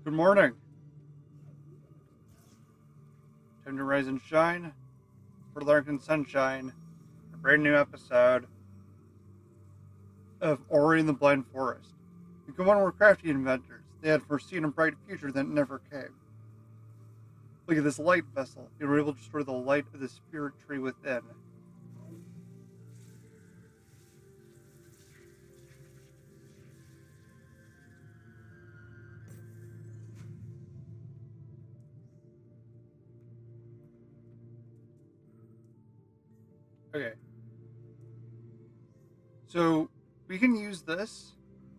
Good morning. Time to rise and shine for Larkin Sunshine. A brand new episode of Ori and the Blind Forest. The Goemon were crafty inventors. They had foreseen a bright future that never came. Look at this light vessel. They were able to destroy the light of the spirit tree within. Okay. So we can use this.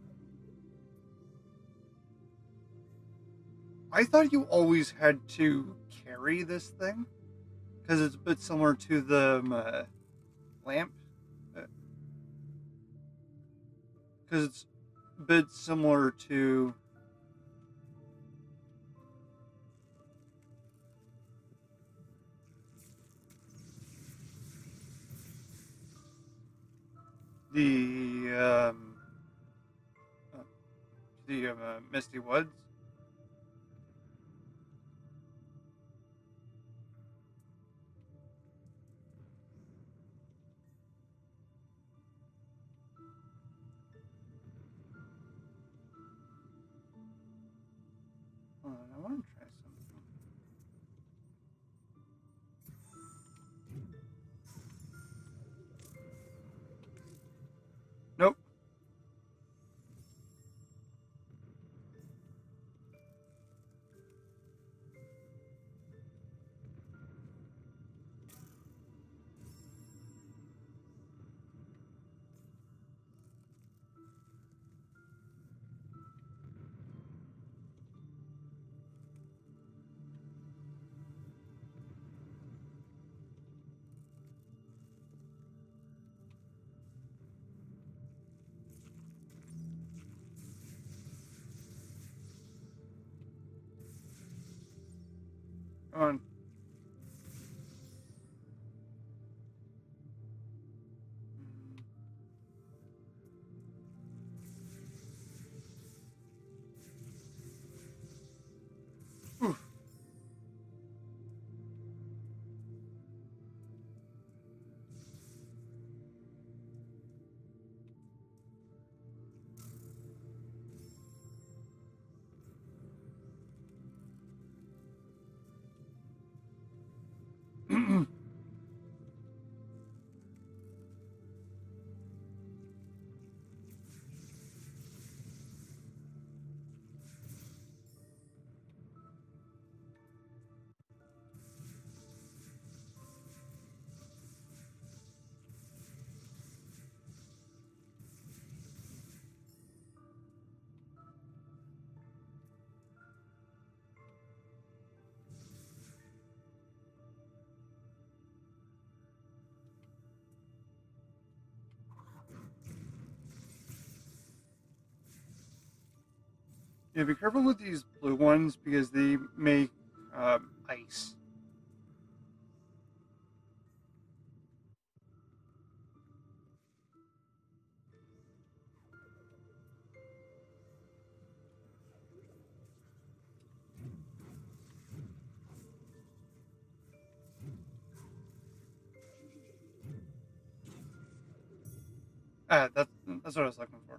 I thought you always had to carry this thing because it's a bit similar to the lamp. Because it's a bit similar to the uh, Misty Woods. Hold on, I want to try something. Nope. Come on. Oof. Yeah, be careful with these blue ones because they make ice. That's what I was looking for.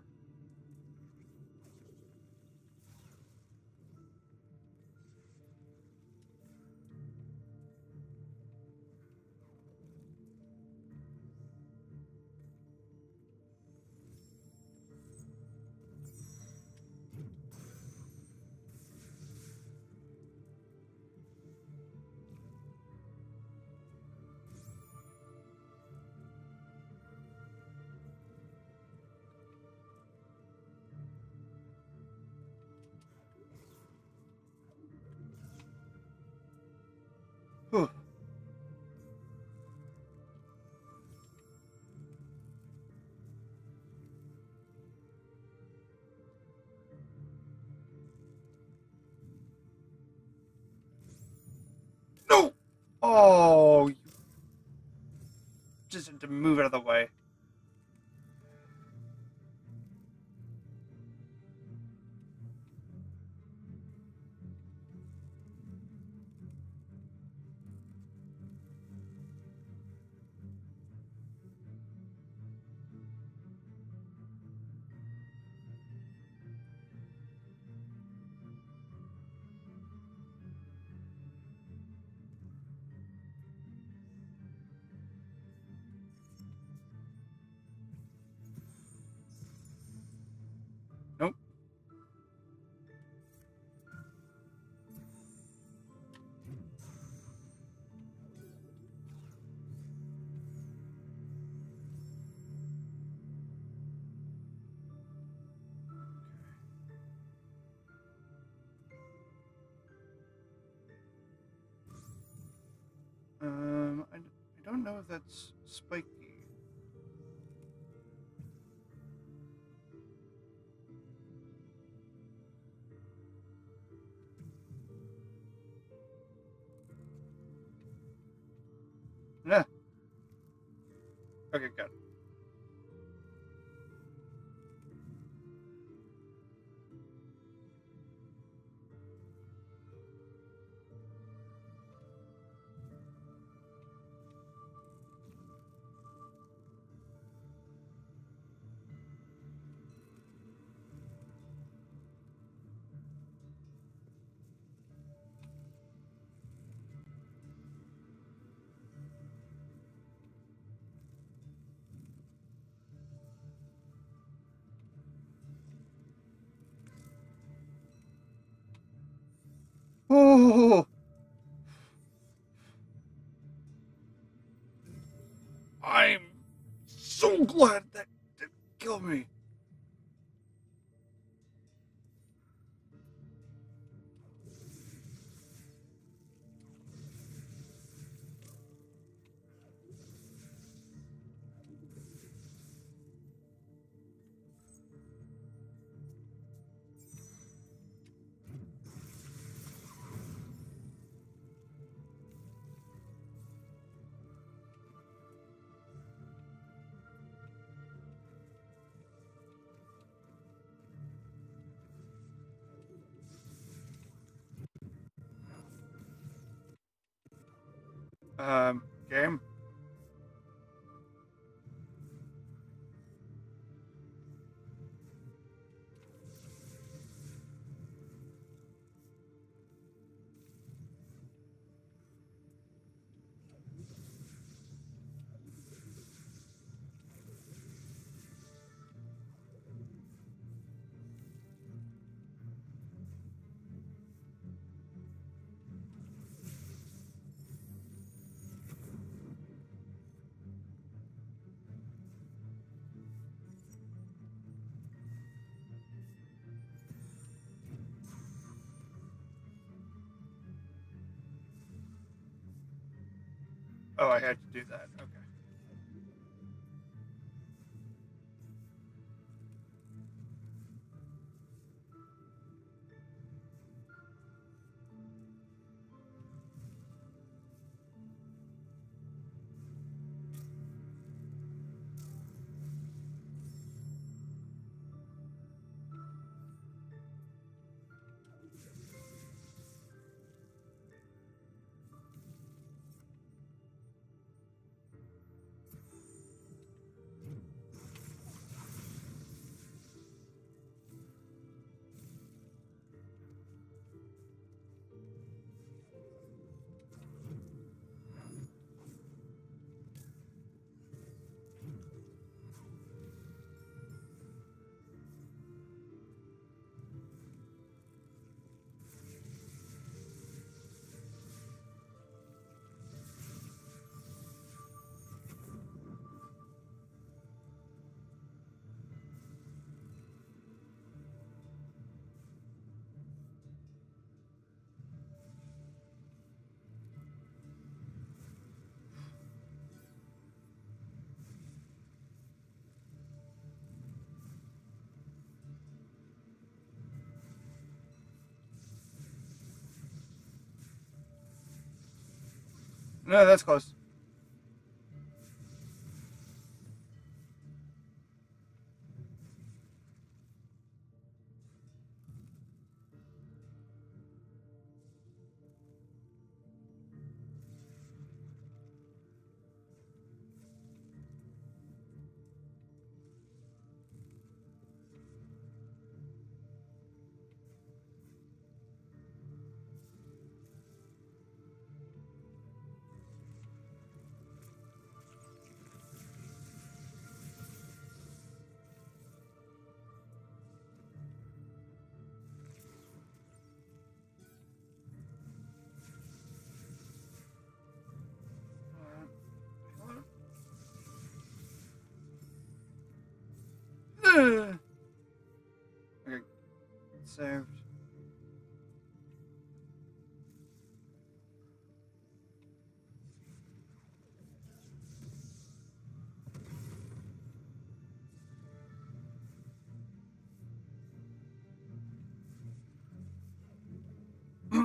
Whew. No! Oh, you just had to move out of the way. that's spiky. Nah. Okay, good. Oh, I'm so glad that didn't kill me. Game? Oh, I had to do that. Okay. No, that's close. Okay, saved.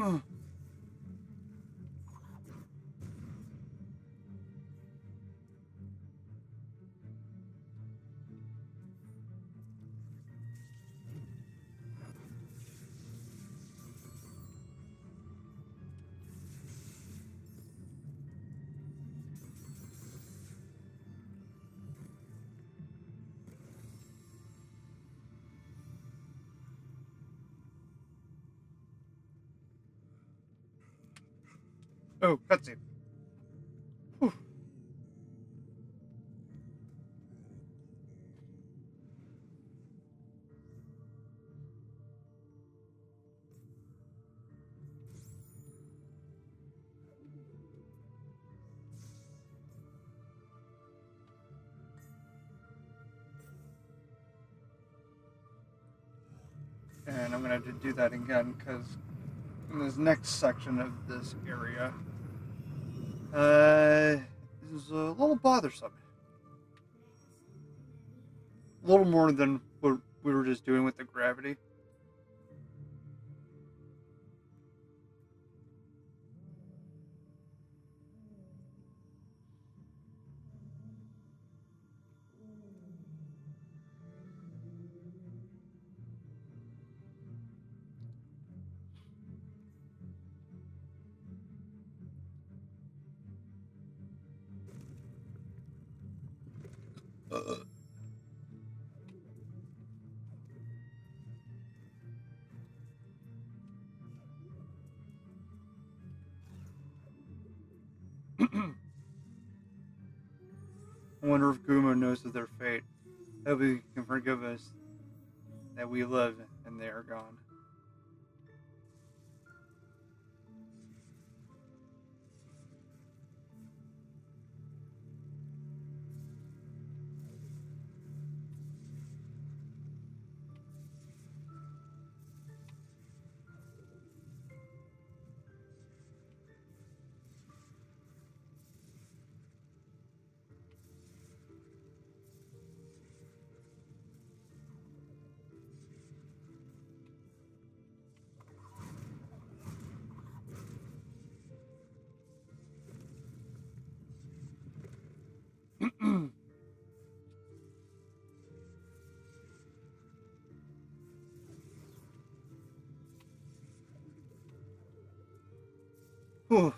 Oh, cutscene. Whew. And I'm going to have to do that again because in this next section of this area, this is a little bothersome. A little more than what we were just doing with the gravity. I wonder if Guma knows of their fate. That he can forgive us that we live and they are gone. Whew.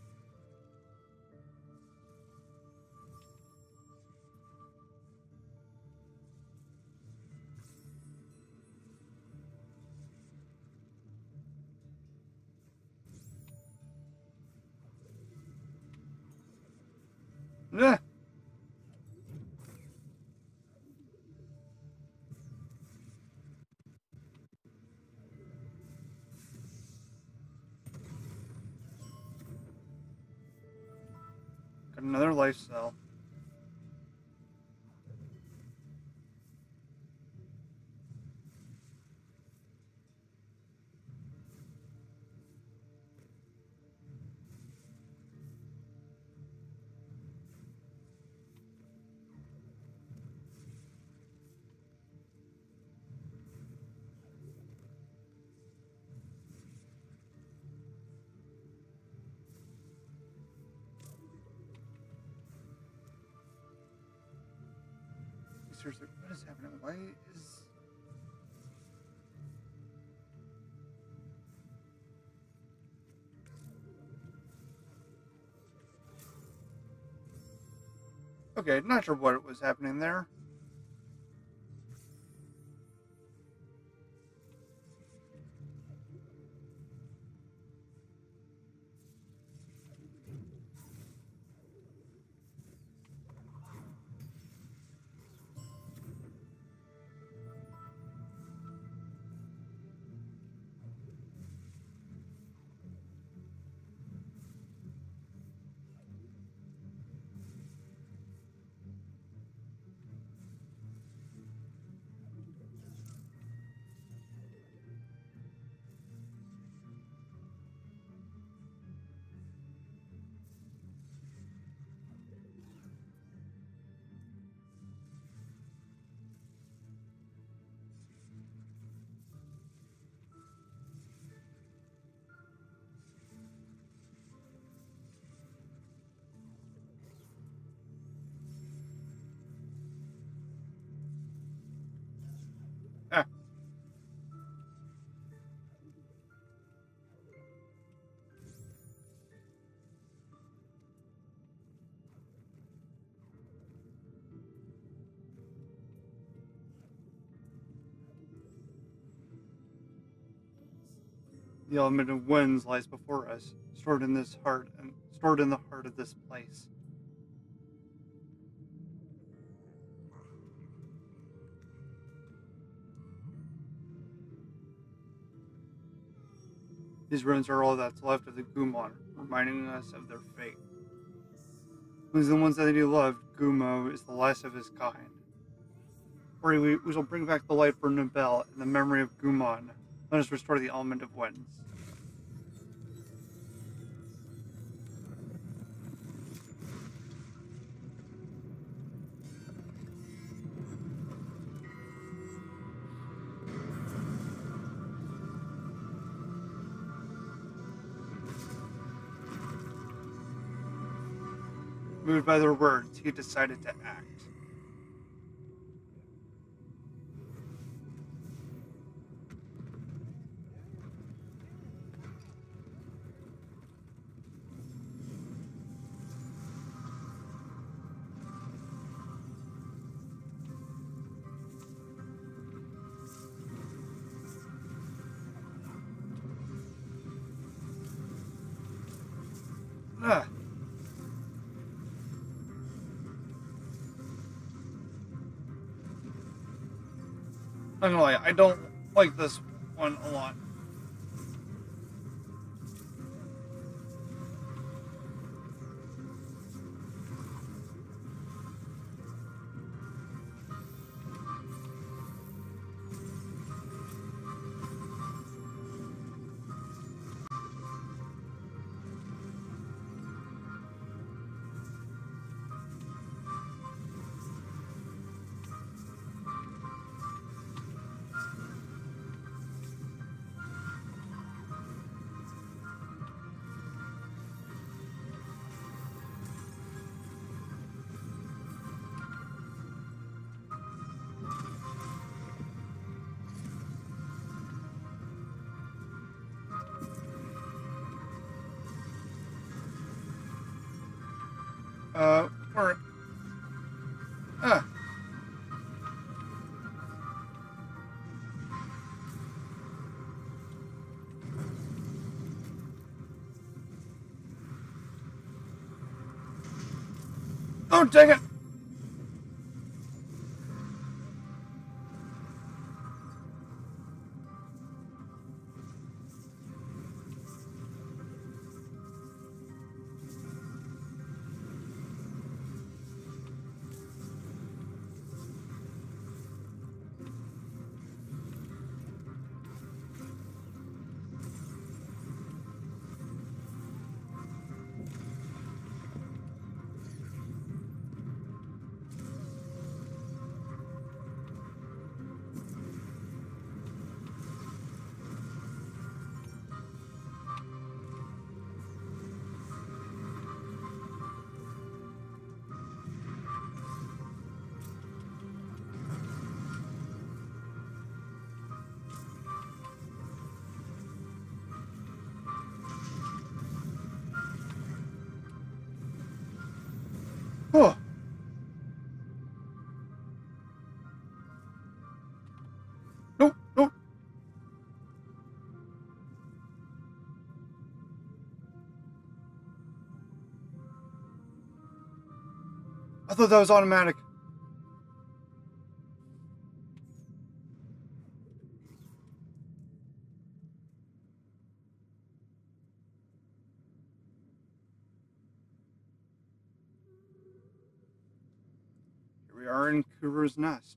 Yeah. Got another life cell. Seriously, what is happening? Why is... Okay, not sure what was happening there. The element of winds lies before us, stored in the heart of this place. These ruins are all that's left of the Gumon, reminding us of their fate. Losing the ones that he loved, Gumo is the last of his kind. We shall bring back the light for Nibel and the memory of Gumon. Let us restore the element of winds. Moved by their words, he decided to act. Ah. I'm gonna lie, I don't like this one a lot. Or, ah. Oh, dang it! Oh. Nope, nope. I thought that was automatic. Here we are in Kuru's nest.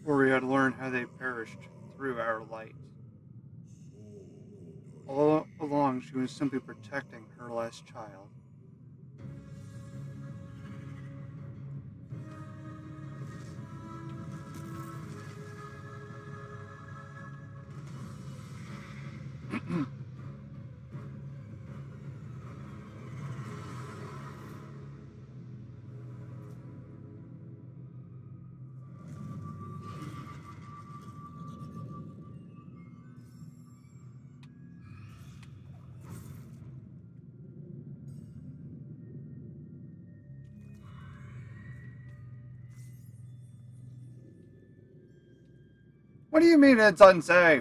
for we had learned how they perished through our light. All along, she was simply protecting her last child. What do you mean it's unsafe?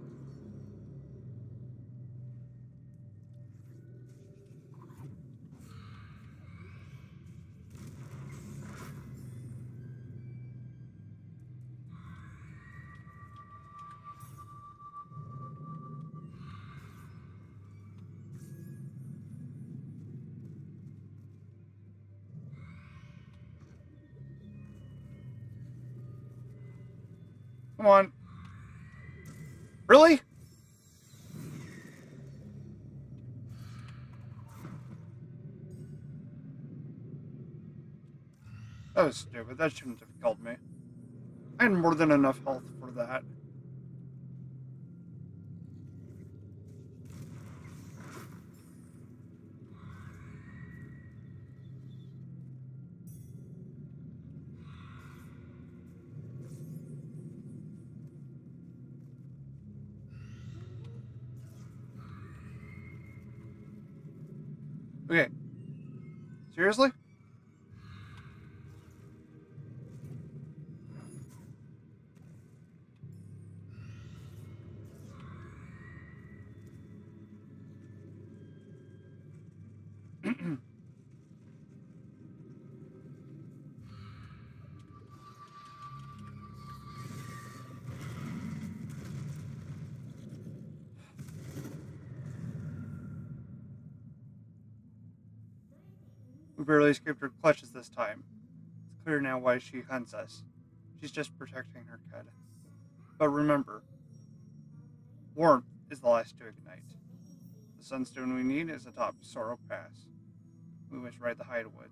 Come on. Really? That was stupid. That shouldn't have killed me. I had more than enough health for that. Okay. Seriously? We barely escaped her clutches this time. It's clear now why she hunts us. She's just protecting her kid. But remember, warmth is the last to ignite. The sunstone we need is atop Sorrow Pass. We must ride the Hideawoods.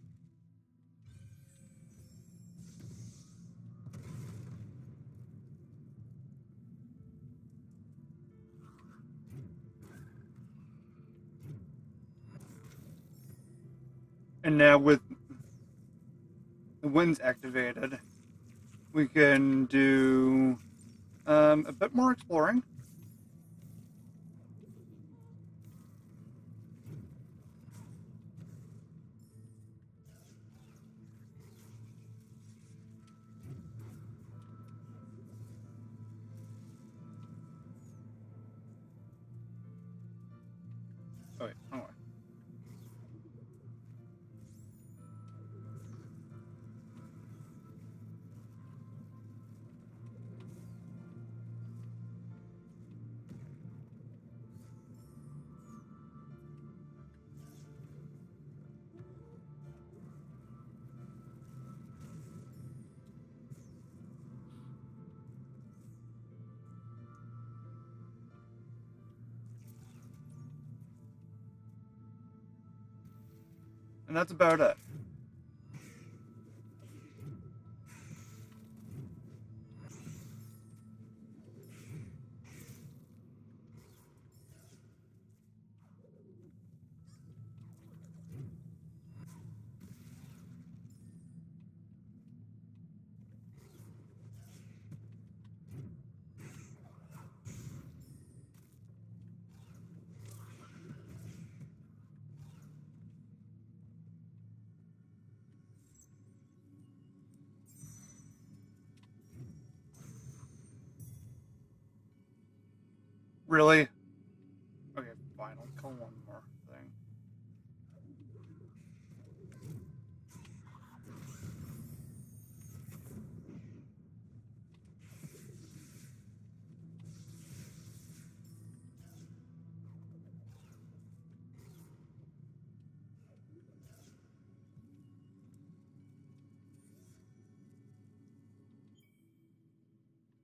And now with the winds activated, we can do a bit more exploring. Oh wait, oh. And that's about it. Really? Okay, fine. I'll kill one more thing.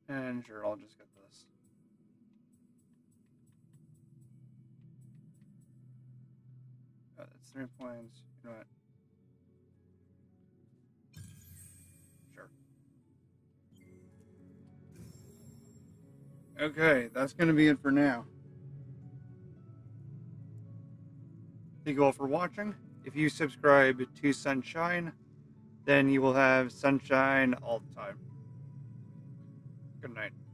And sure, I'll just get this. That's 3 points. You know what? Sure. Okay, that's going to be it for now. Thank you all for watching. If you subscribe to Sunshine, then you will have sunshine all the time. Good night.